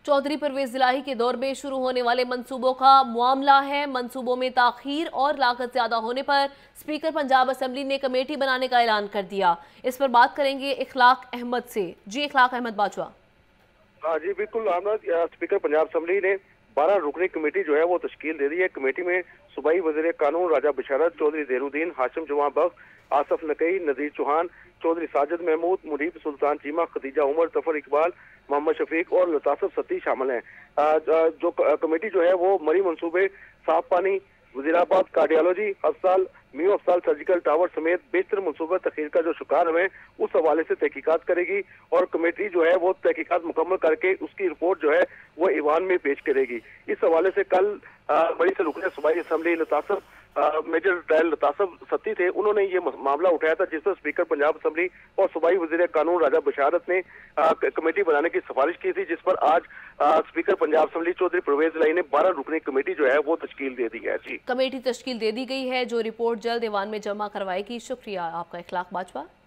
चौधरी परवेज इलाही के दौर में शुरू होने वाले मंसूबों का मामला है। मंसूबों में ताखीर और लागत ज्यादा होने पर स्पीकर पंजाब असेंबली ने कमेटी बनाने का ऐलान कर दिया। इस पर बात करेंगे इखलाक अहमद से। जी इखलाक अहमद बाजवा। जी बिल्कुल स्पीकर पंजाब असेंबली ने 12 रुकनी कमेटी जो है वो तश्कील दे दी है। कमेटी में सूबाई वज़ीर कानून राजा बशारत, चौधरी देरुद्दीन, हाशिम जवां बख्श, आसफ नकई, नज़ीर चौहान, चौधरी साजिद महमूद, मुनीब सुल्तान चीमा, खदीजा उमर, जफर इकबाल, मोहम्मद शफीक और लतासफ सत्ती शामिल हैं। जो कमेटी जो है वो मरी मंसूबे, साफ पानी, वजीराबाद कार्डियोलॉजी अस्पताल, मियो अस्पताल सर्जिकल टावर समेत बेशतर मंसूबे तखीर का जो शिकार हुए उस हवाले से तहकीकात करेगी और कमेटी जो है वो तहकीकात मुकम्मल करके उसकी रिपोर्ट जो है वो ईवान में पेश करेगी। इस हवाले से कल बड़ी से रुकने सूबाई असेंबली लतासफ मेजर ट्रायल लतासफ सत्ती थे, उन्होंने ये मामला उठाया था जिस पर स्पीकर पंजाब असेंबली और सूबाई वज़ीर कानून राजा बशारत ने कमेटी बनाने की सिफारिश की थी, जिस पर आज स्पीकर पंजाब असेंबली चौधरी परवेज इलाही ने 12 रुकनी कमेटी जो है वो तश्कील दे दी है। जी कमेटी तश्कील दे दी गई है जो रिपोर्ट जल्द ईवान में जमा करवाएगी। शुक्रिया आपका इखलाक बाजवा।